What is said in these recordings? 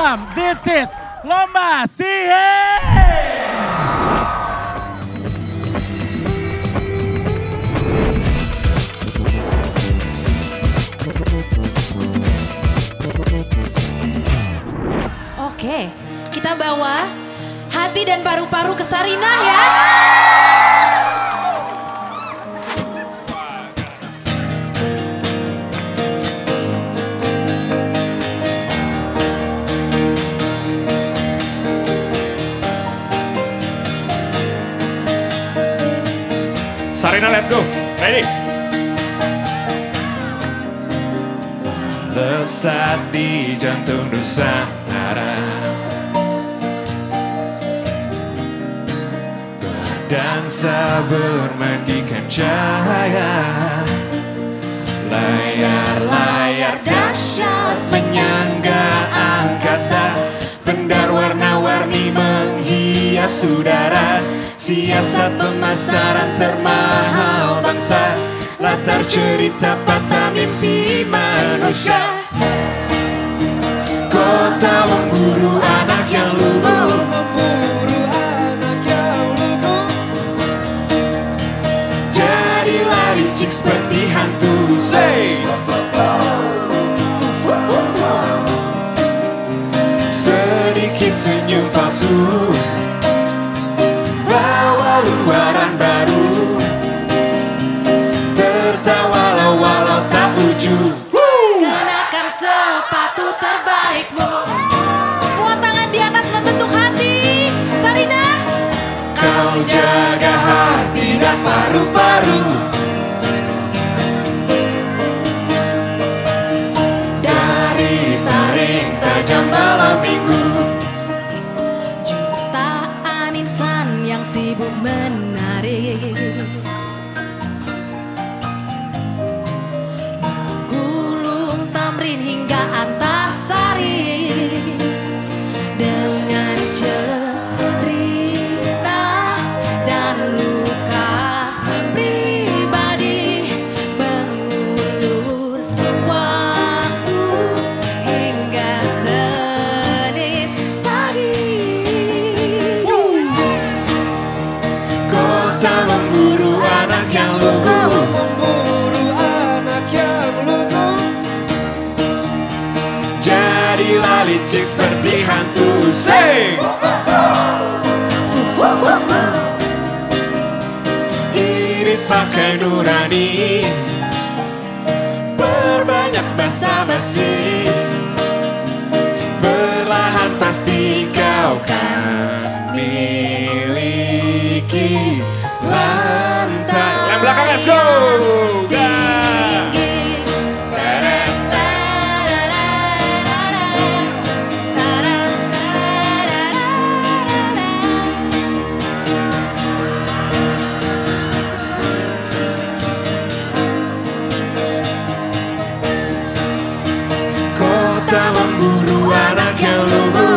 Welcome, this is Lomba Sihir. Oke, kita bawa hati dan paru-paru ke Sarinah ya. Sarinah, let's go. Ready? Lesat di jantung Nusantara, berdansa bermandikan cahaya. Layar-layar dahsyat menyangga angkasa, pendar warna-warni menghias udara. Siasat pemasaran termahal bangsa, latar cerita patah mimpi manusia. Kota memburu anak yang lugu, jadilah licik seperti hantu. Say, sedikit senyum palsu, bawa luaran baru, tertawalah walau tak ujung. Kenakan sepatu terbaikmu, semua tangan di atas membentuk hati. Sarinah, Kau jaga hati dan paru-paru, dari taring tajam malam minggu. jutaan insan yang sibuk menari, gulung tamrin hingga antasari, dengan cerita dan luka pribadi, mengulur waktu hingga Senin pagi. Kota memburu anak yang lugu, jadilah licik seperti hantu. Sing, irit pakai nurani, berbanyak basa-basi, perlahan pasti kau kan miliki lantai. Yang belakang, let's go. Kota memburu anak yang lugu,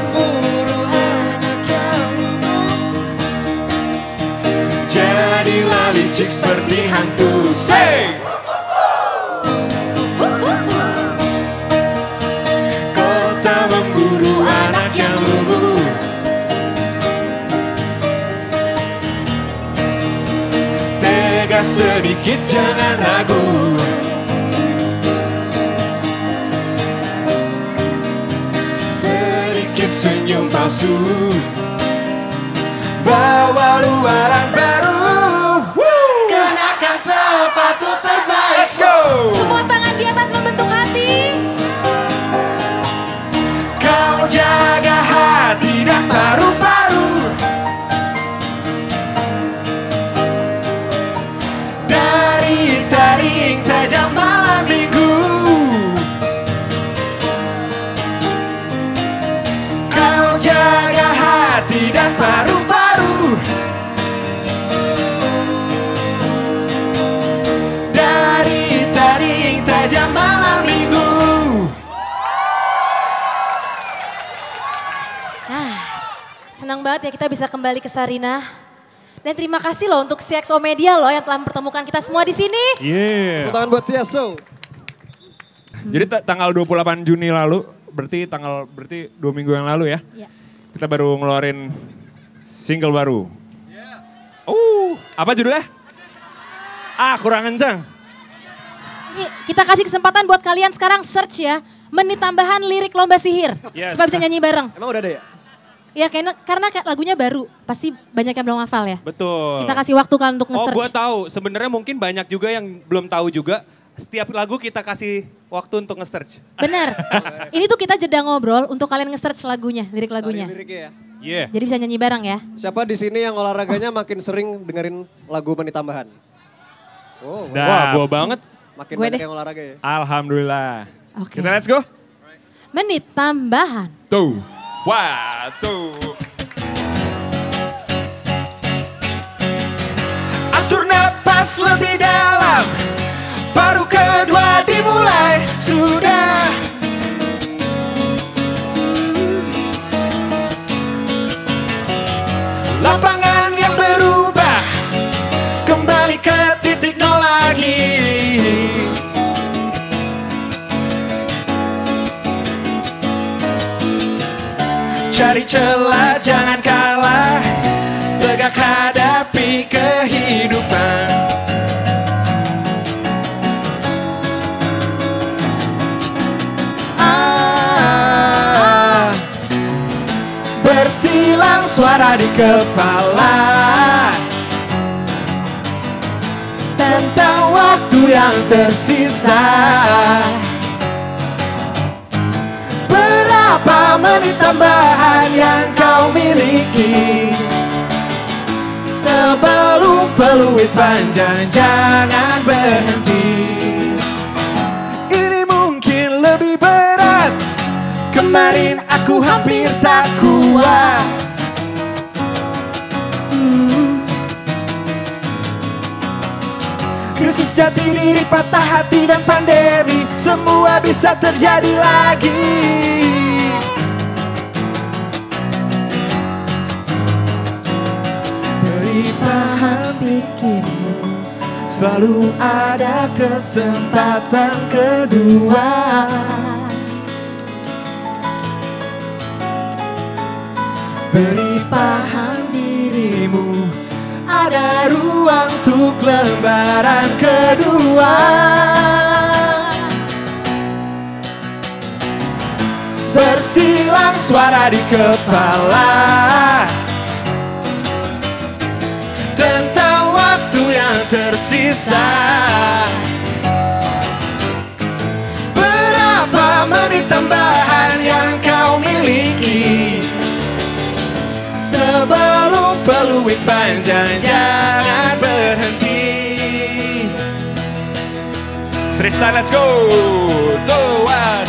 jadilah licik seperti hantu. Say, kota memburu anak yang lugu, tegas sedikit jangan ragu, sedikit senyum palsu, bawa luaran baru. Kenakan sepatu terbaik. Let's go. Semua tangan di atas membentuk hati. Kau jaga hati dan paru-paru, dari taring tajam malam minggu. Kau jaga hati dan paru-paru, dari taring tajam malam minggu. Nah, senang banget ya kita bisa kembali ke Sarinah. Dan terima kasih loh untuk CXO Media loh yang telah mempertemukan kita semua di sini. Yeah. Tepuk tangan buat CSO. Jadi tanggal 28 Juni lalu berarti 2 minggu yang lalu ya. Ya. Kita baru ngeluarin single baru. Apa judulnya? Kurang kencang. Ini kita kasih kesempatan buat kalian sekarang search ya. Menit tambahan lirik Lomba Sihir. Yes. Supaya bisa nyanyi bareng. Emang udah ada ya? Ya karena lagunya baru. Pasti banyak yang belum hafal ya. Betul. Kita kasih waktu kalian untuk Oh, nge-search. gue tahu. Sebenarnya mungkin banyak juga yang belum tahu juga. Setiap lagu kita kasih waktu untuk nge-search. Bener. Ini tuh kita jeda ngobrol untuk kalian nge-search lagunya, lirik lagunya. Liriknya ya. Iya. Jadi bisa nyanyi bareng ya. Siapa di sini yang olahraganya makin sering dengerin lagu menit tambahan? Oh, Sedap. Wah, gue banget. makin Gue banyak deh. yang olahraga ya. Alhamdulillah. Oke. Kita let's go. Menit tambahan. Tuh. Wah, tuh. Atur napas lebih dalam, baru kedua dimulai sudah. Lapangan yang berubah, kembali ke titik nol lagi. Cari celah, jangan kalah, tegak hadapi kehidupan. Bersilang suara di kepala tentang waktu yang tersisa. Berapa menit tambahan yang kau miliki? Sebelum peluit panjang jangan berhenti. Ini mungkin lebih berat, kemarin aku hampir tak kuat. Krisis jati diri, patah hati dan pandemi, semua bisa terjadi lagi. Beri paham pikirmu, selalu ada kesempatan kedua. Beri paham dirimu, ada ruang untuk lembaran kedua. Bersilang suara di kepala tentang waktu yang tersisa. Berapa menit tambahan yang kau miliki? Sebelum peluit panjang jangan berhenti. Tristan, let's go. Tuh, one.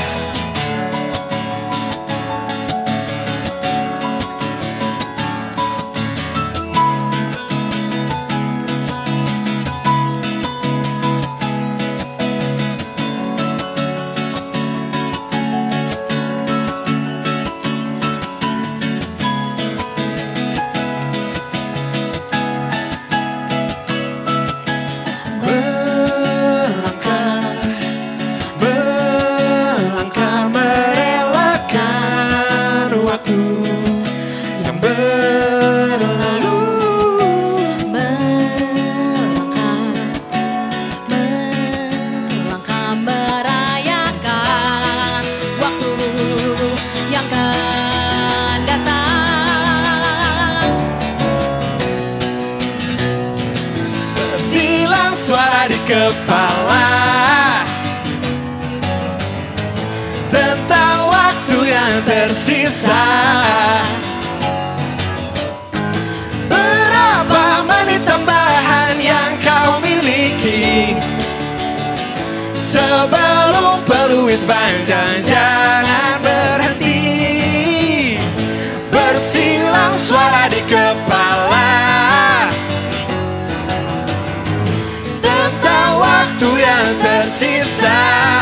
Melangkah merelakan waktu yang berlalu. Melangkah merayakan waktu yang akan datang. Bersilang suara di kepala tentang waktu yang tersisa. Berapa menit tambahan yang kau miliki? Sebelum peluit panjang jangan berhenti. Bersilang suara di kepala tentang waktu yang tersisa.